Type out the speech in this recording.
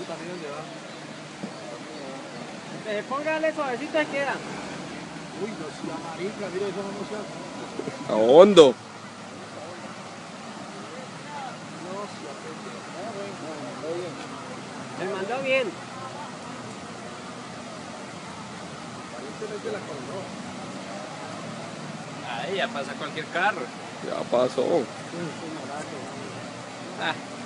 Póngale suavecito y queda. Uy, no sea marica, mira, eso no se hace. A hondo. Se mandó bien. Ahí ya pasa cualquier carro. Ya pasó. Ah.